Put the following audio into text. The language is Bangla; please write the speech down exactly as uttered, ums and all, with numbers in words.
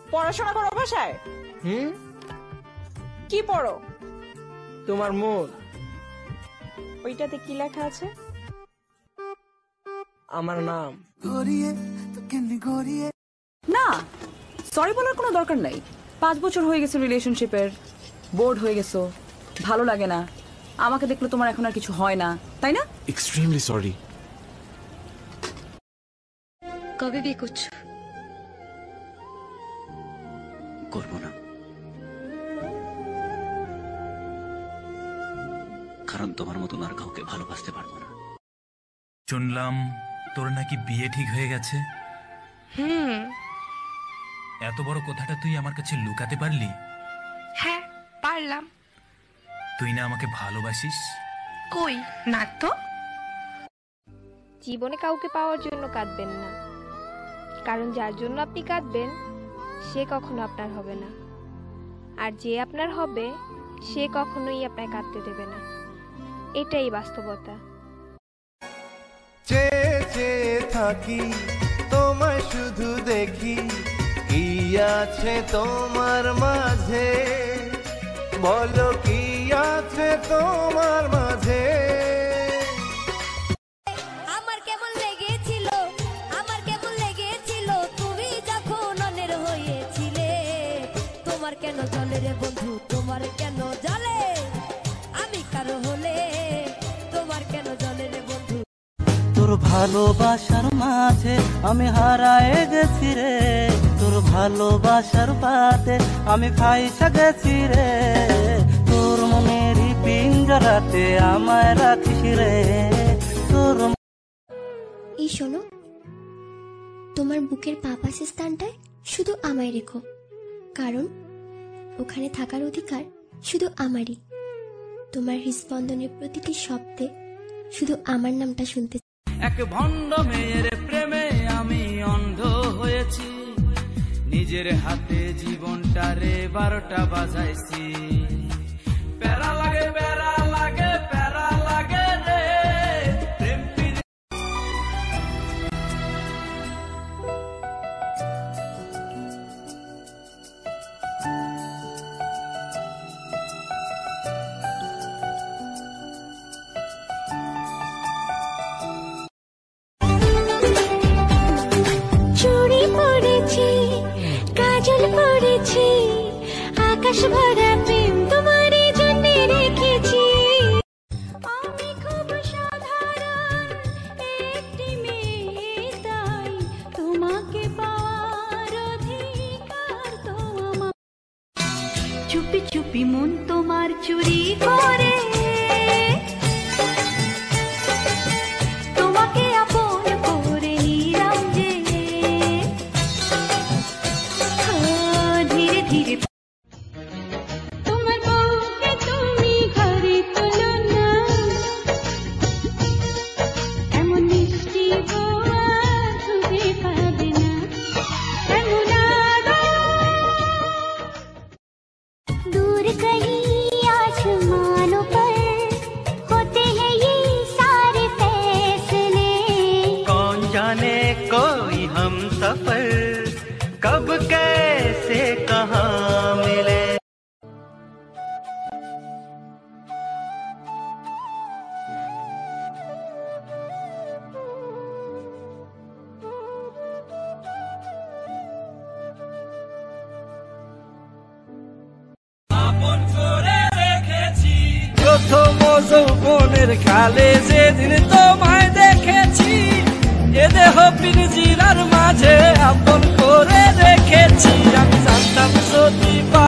পড়াশোনা করো বাসায়? হুম, কি পড়ো? তোমার মন। ওইটাতে কি লেখা আছে? আমার নাম। না, সরি বলার কোনো দরকার নাই। পাঁচ বছর হয়ে গেছে রিলেশনশিপের, বোর্ড হয়ে গেছো, ভালো লাগে না, আমাকে দেখলে তোমার এখন আর কিছু হয় না, তাই না? Extremely sorry. কবে বিয়ে করছো? করবো না, কারণ তোমার মতন আর কাউকে ভালোবাসতে পারবো না। শুনলাম তোর নাকি বিয়ে ঠিক হয়ে গেছে। হুম। এত বড় কথাটা তুই আমার কাছে লুকাতে পারলি? হ্যাঁ পারলাম। তুই না আমাকে ভালোবাসিস? কই না তো। জীবনে কাউকে পাওয়ার জন্য কাঁদবেন না, কারণ যার জন্য আপনি কাঁদবেন সে কখনো আপনার হবে না, আর যে আপনার হবে সে কখনোই আপনার কাঁদতে দেবে না। এটাই বাস্তবতা। চেয়ে চেয়ে থাকি তোমায় শুধু দেখি, কি আছে তোমার মাঝে, বলো কি আছে তোমার মাঝে। আমার কেমন লেগেছিল, আমার কেমন লেগেছিল তুমি যখন অনের হয়েছিলে। তোমার কেন জলে রে বন্ধু, তোমার কেন জলে, আমি কারো হলে তোমার কেন জলে রে বন্ধু। তোর ভালোবাসার মাঝে আমি হারায়ে গেছি রে, তোর ভালোবাসার পাতে আমি ফাইসা গেছি রে, তোর মনের পিঞ্জরাতে আমায় রাখিস রে। তোর এই শোনো, তোমার বুকের পাপাসি স্থানটায় শুধু আমায় রেখো, কারণ ওখানে থাকার অধিকার শুধু আমারই। তোমার হৃদস্পন্দনের প্রতিটি শব্দে শুধু আমার নামটা শুনতে। এক ভণ্ড মেয়ের প্রেমে আমি অন্ধ হয়েছি, নিজের হাতে জীবনটারে বারোটা বাজাইছি। প্যারা লাগে প্যারা লাগে প্যারা লাগে রে প্রেম। চুড়ি পড়েছি, কাজল পড়েছি, আকাশ ভরা প্রেম তোমারই জন্য রেখেছি। আমি খুব সাধারণ একটি মেয়ে, তাই তোমাকে পাওয়ার অধিকার তো আমার। চুপি চুপি মন তোমার চুরি করে, তোমাকে আপন করে নিলাম যে, ধীরে ধীরে। তোমার বউকে তুমি ঘরে তোলো না, এমন মিষ্টি বউ আর খুঁজে পাবে না, এমন আদর। दूर कहीं आसमानों पर होते हैं ये सारे फैसले, कौन जाने कोई हम सफर कब कैसे कहाँ मिले। প্রথম যৌবনের কালে যেদিন তোমায় দেখেছি, এ দেহ পিঞ্জিরার মাঝে আপন করে রেখেছি। আমি জানতাম যদি